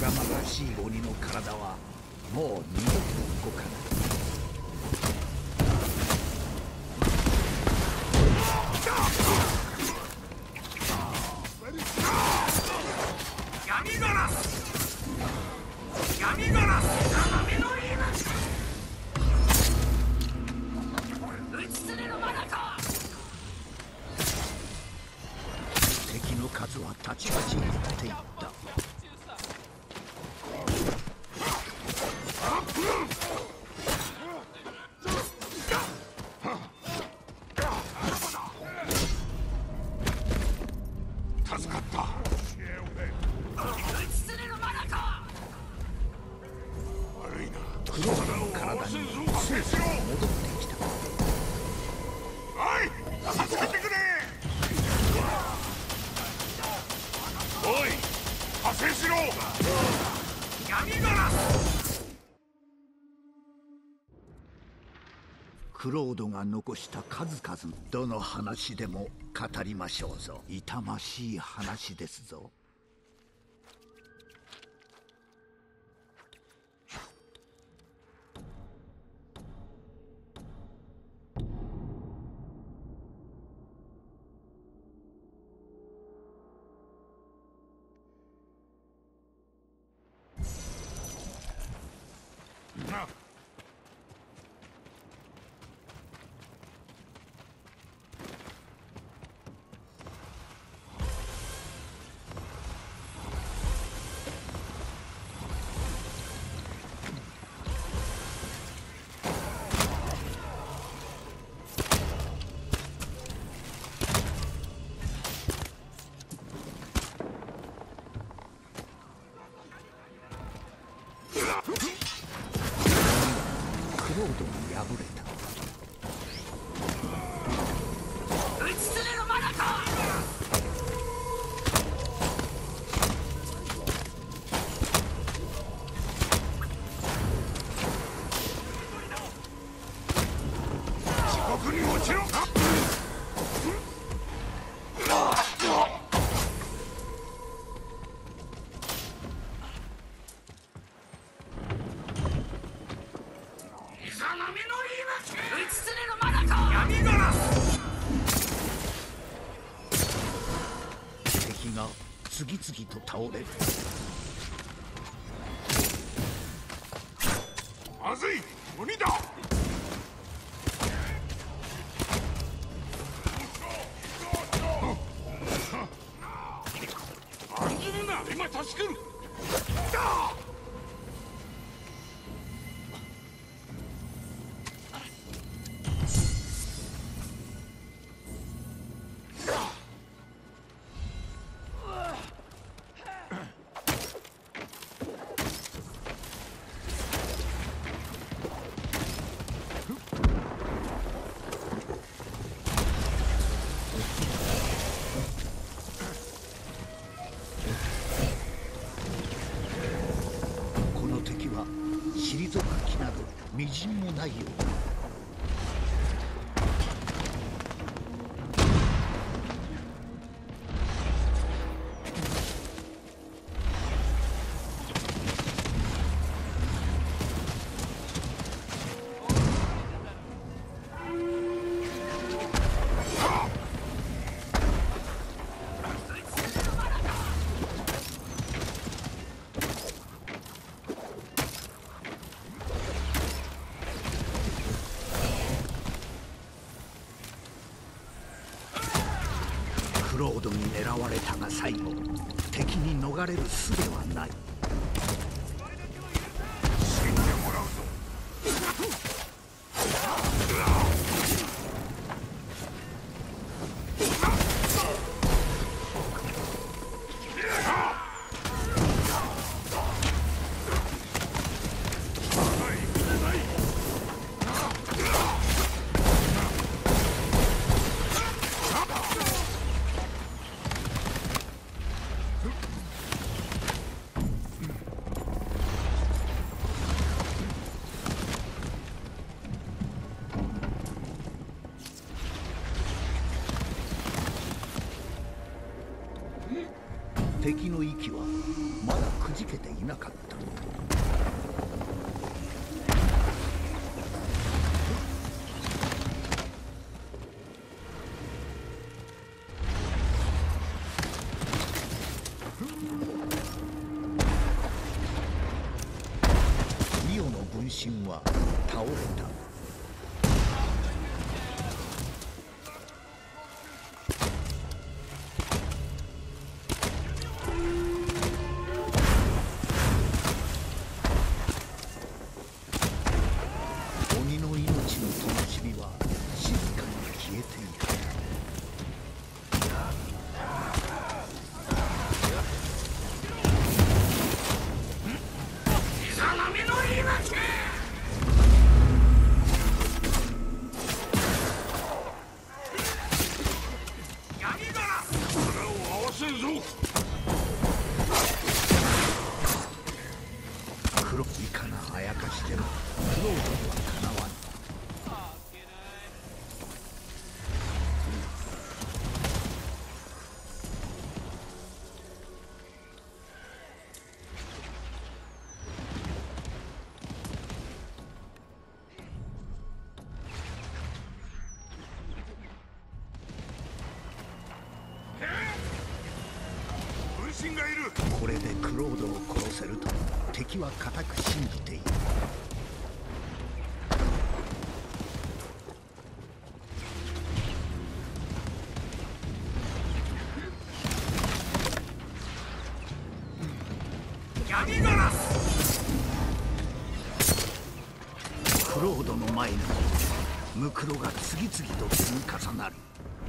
禍々しい鬼の体はもう二度と動かない。 闇ガラス、闇ガラス、斜めの言います。打ちつれのまだか。 敵の数はたちまち減っていった。 助かった。打ちつれのまだか。悪いな。 クロードの体に生命が戻ってきた。 おい、助けてくれ。おい、加勢しろ。闇ガラス。 クロードが残した数々、どの話でも語りましょうぞ。痛ましい話ですぞ。クロードが敗れた。 打ちつれのまだか。地獄に落ちろ。打ちつれのまだか。闇ガラス。 敵が次々と倒れる。 まずい、鬼だ。案ずるな、今助ける。 この敵は退く気などみじんもないようだ。クロードに狙われたが最後、敵に逃れる術はない。 死んでもらうぞ。 敵の息はまだ砕じけていなかった。リオの分身は倒れた。鬼の命の灯火は静かに消えていた。黒いかなあやかしてもクロードにはかなわぬ。 分身がいる。 これでクロードを殺せると敵は固く信じている。 闇ガラス。 クロードの前にムクロが次々と積み重なる。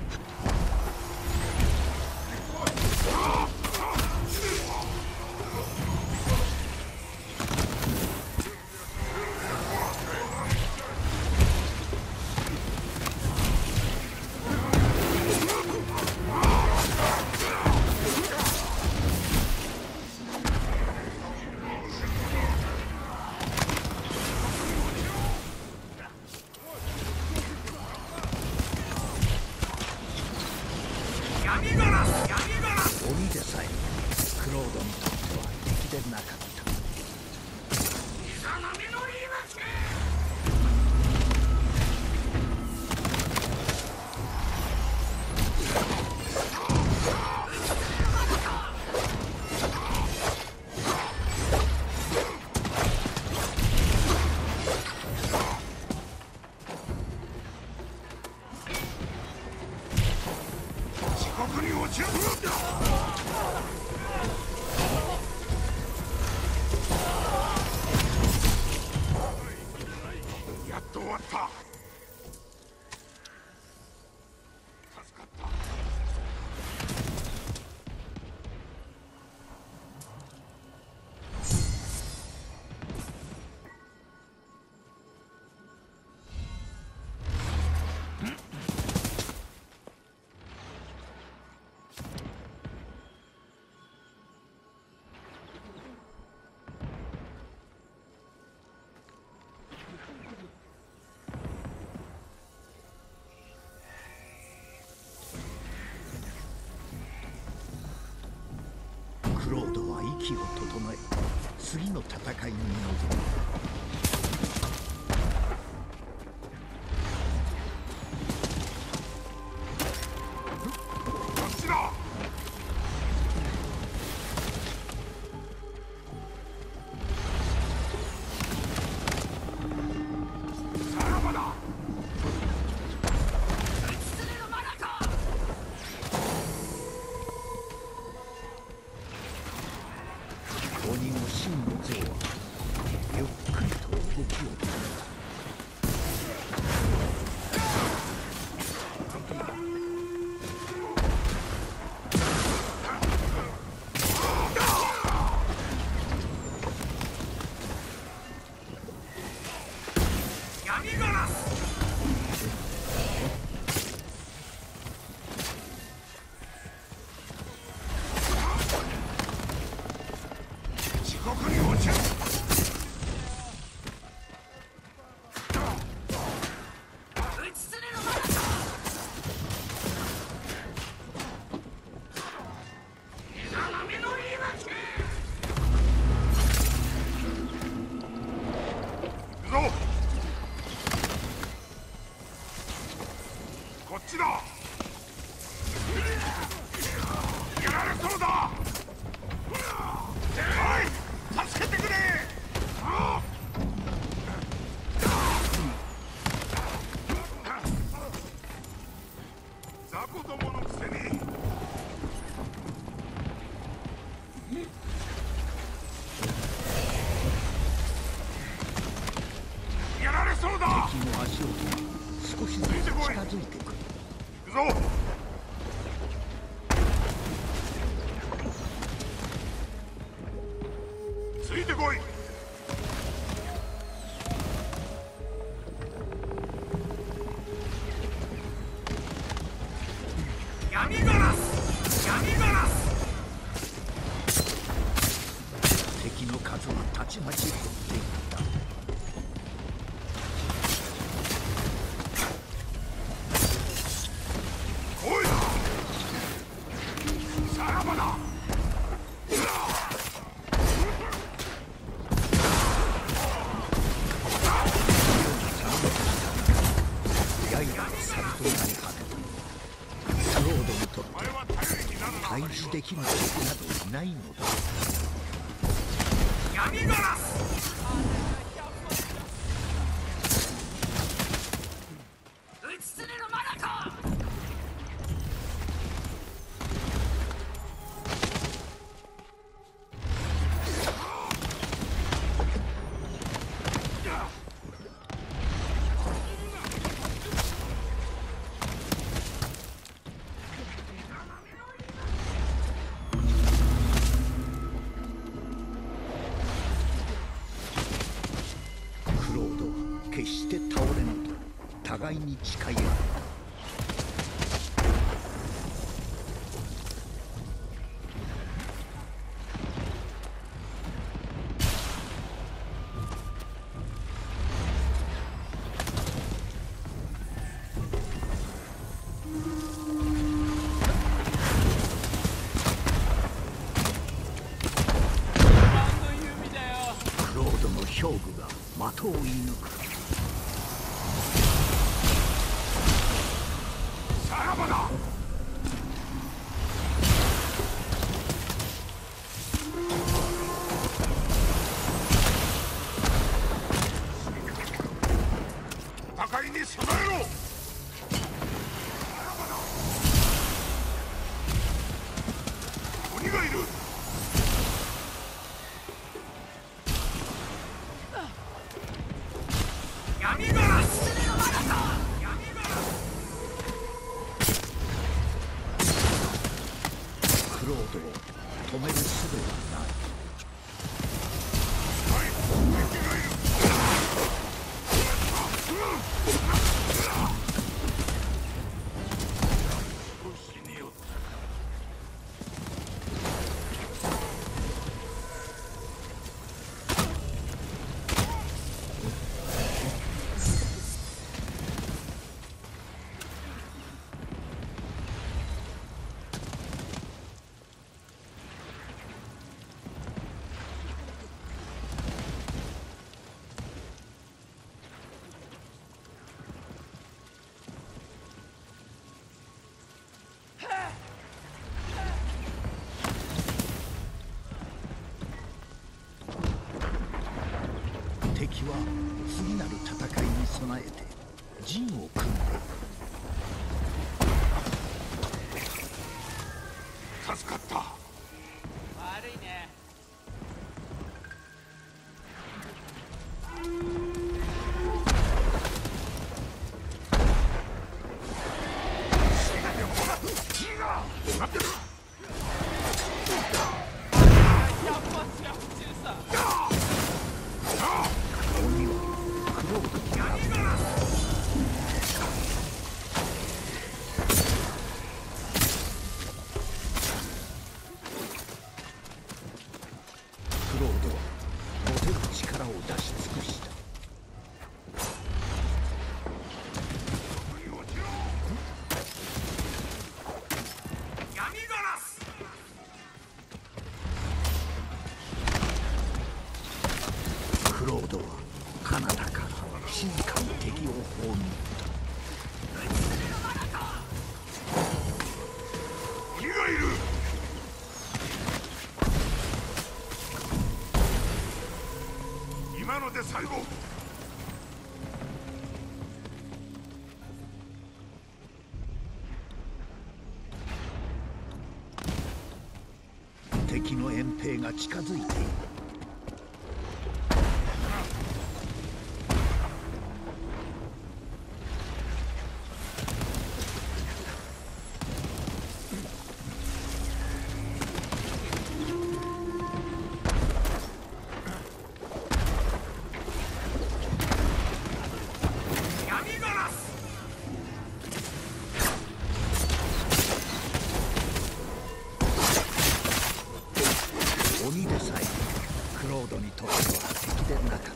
鬼でさえクロードにとっては敵でなかった。 地獄に落ちる。やっと終わった。助かった。 クロードは息を整え次の戦いに臨む。 こっちだ。さらばだ。 鬼の真の像はゆっくりと動きを止めた。 闇ガラス。地獄に落ちる。 クロードはクロードにとっては敵でなかった。 さらばだ。さらばだ。鬼の敵の足音が少しずつ近づいてくる。 行くぞ。ついてこい。闇ガラス、闇ガラス。 敵の数はたちまち減っていった。 おい、さらばだ。 刃の猿となり果てた。クロードにとって対峙できる敵などいないのだ。 闇ガラス。打ちつねのマナコ。 クロードは決して倒れぬと互いに誓い合った。クロードの兵具が的を射抜く。 さらばだ。戦いに備えろ。鬼がいる。闇ガラス。闇ガラス。 クロードを止める術はない。 はい、敵がいる。少しによったか。 敵は次なる戦いに備えて陣を組んでいる。 助かった。 悪いね。 待ってる。 やっぱ違う中さ。 鬼はクロードに敗れた。クロードは持てる力を出し尽くした。 闇ガラス。 クロードは彼方から静かに敵を葬った。 鬼がいる。今ので最後。 敵の遠兵が近づいている。 ードにとっては敵でなかった。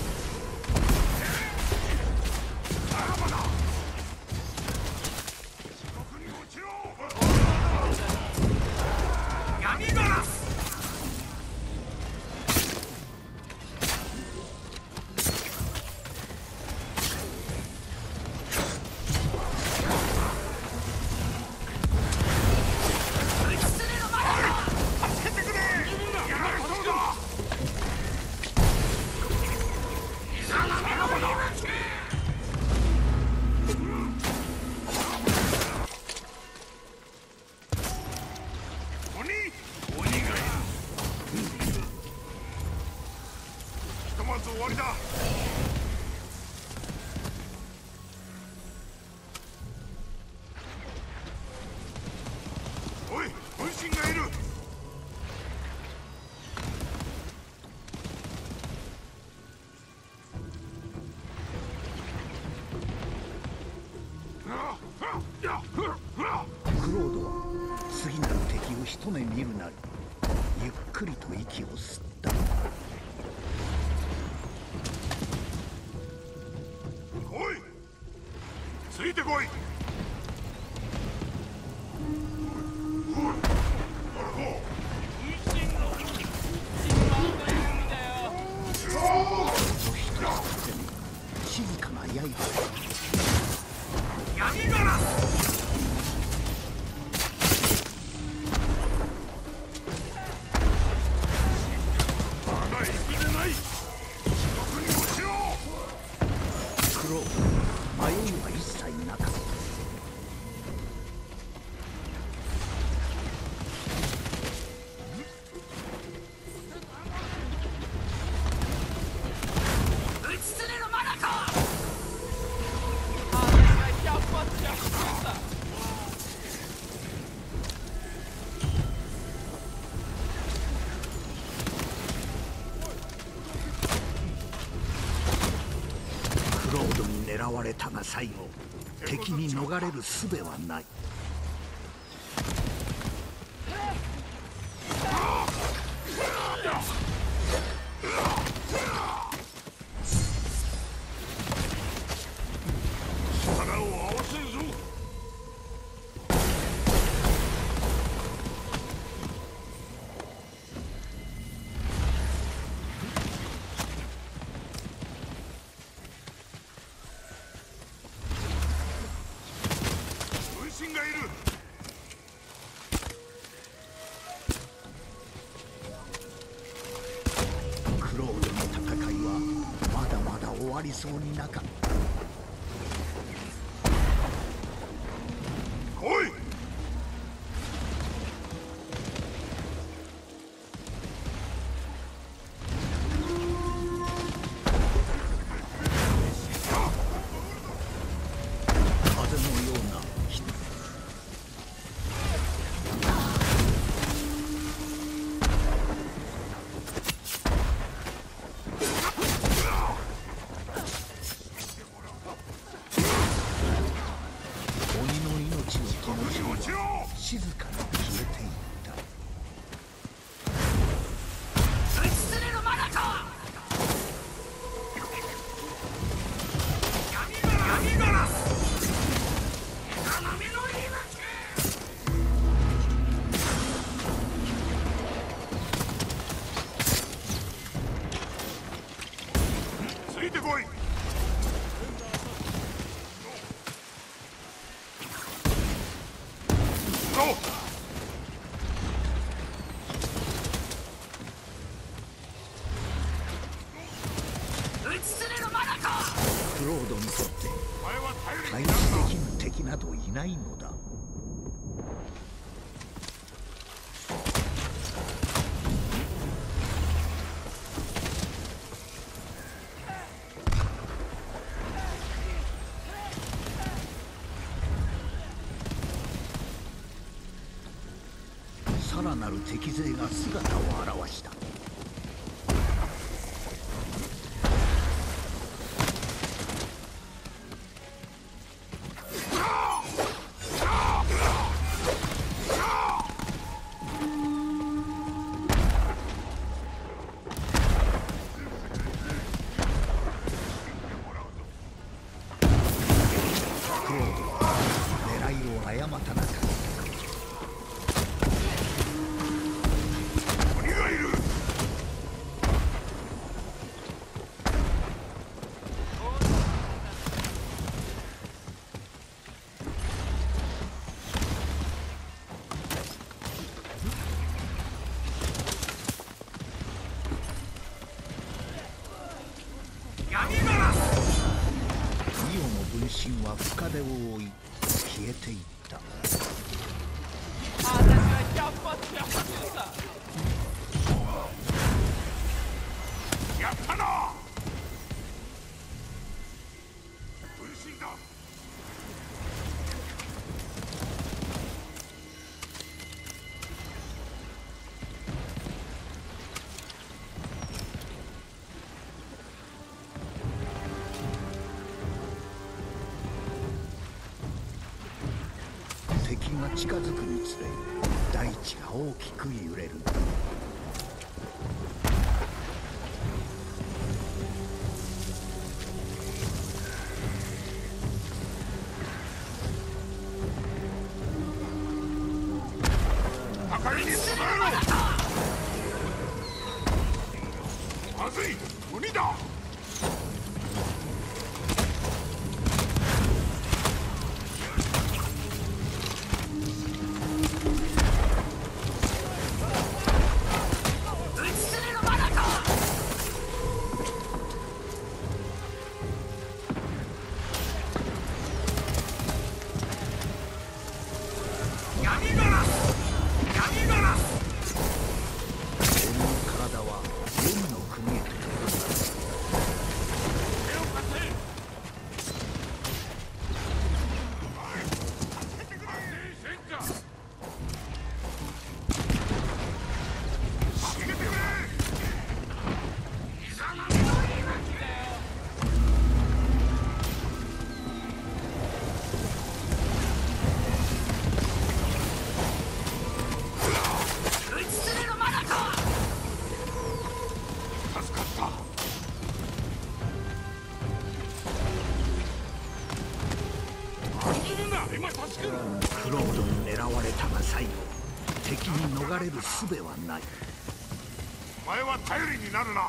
終わりだ。おい、分身がいる。 クロードは次なる敵を一目見るなりゆっくりと息を吸った。 おい、ついてこい。 静かな刃。 闇ガラス。まだ行くでない。地獄に落ちろ。 クロード、迷いは一切なかった。クロードに狙われたが最後敵に逃れる術はない。 力を合わせるぞ。分身がいる。 クロードの戦いはまだまだ終わりそうになかった。 来い。 風のような鬼の命を灯し落ちろ。 静かに消えていった。 闇ガラス。ついてこい。のクロードにとってお前は頼対りになるな。 峙できぬ敵などいないのだ。さらなる敵勢が姿を現した。 信は深手を追い消えていった。 私は百発百中さ。 やったな。分身だ。 敵が近づくにつれ大地が大きく揺れる。 高いに備えろ。まずい、鬼だ。 クロードに狙われたが最後敵に逃れる術はない。 お前は頼りになるな。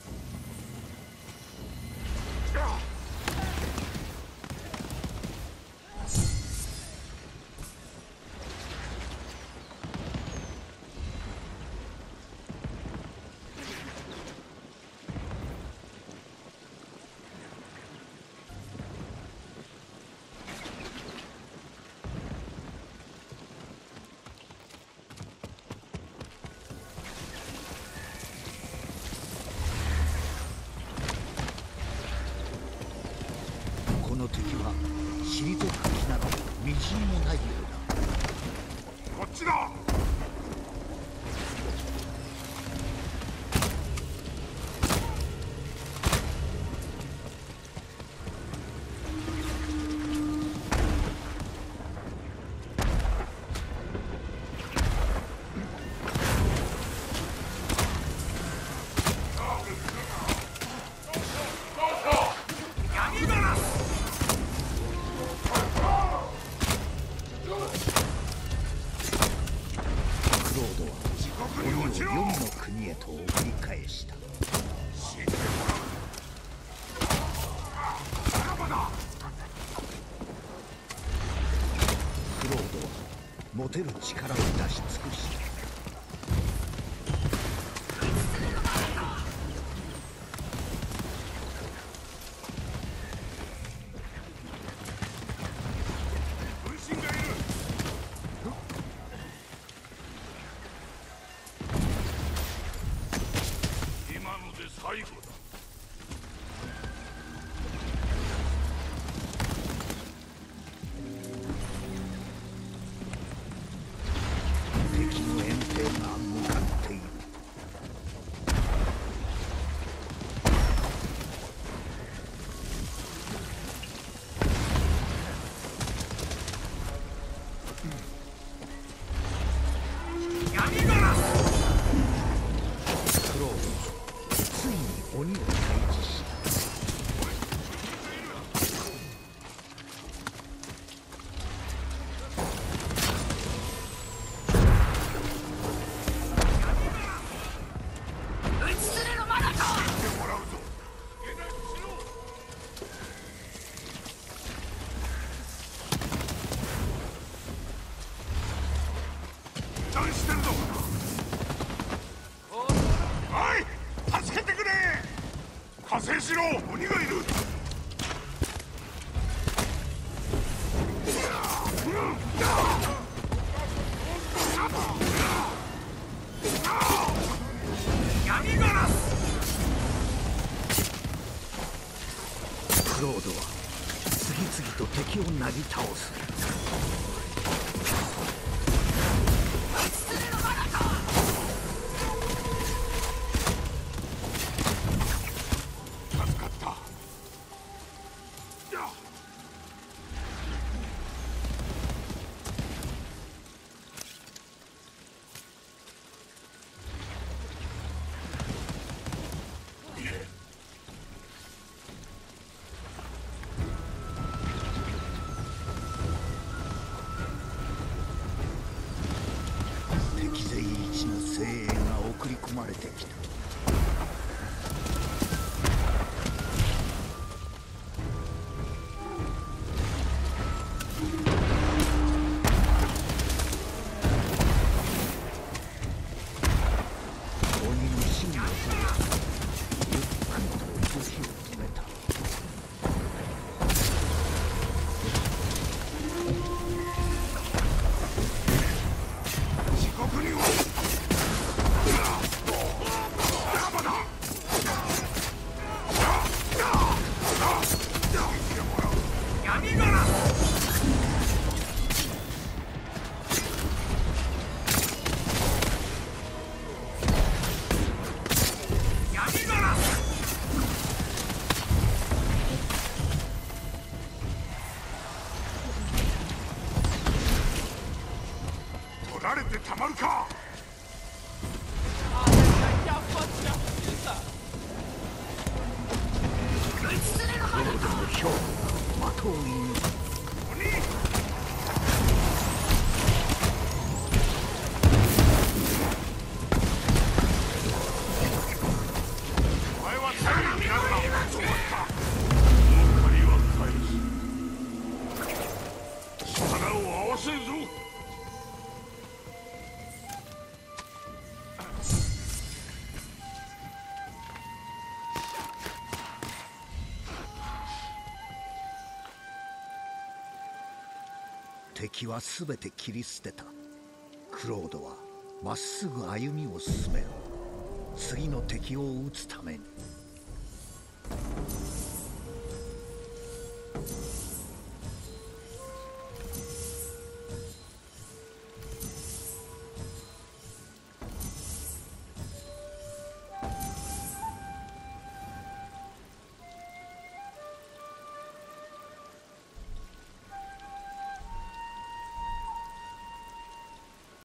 この敵は退く気などみじんもないようだ。 こっちだ。 黄泉の国へと送り返した。クロードは持てる力を出し尽くした。 最後だ。 敵の遠征が向かっている。 闇ガラス。 クロードついに鬼を退治した。 何してるの？おい！助けてくれ！加勢しろ！鬼がいる！ 闇ガラス。 クロードは次々と敵をなぎ倒す。 助かった。や敵勢一の精鋭が送り込まれてきた。鬼の真の方がゆっくりと動きを止めた。 地獄には山だ。闇ガラス。闇ガラス。取られてたまるか。 クロードの兵を的を射抜く。 お前は最後になるな。そうだった。怒りは返す。力を合わせるぞ。 敵はすべて切り捨てた。クロードはまっすぐ歩みを進める。次の敵を撃つために。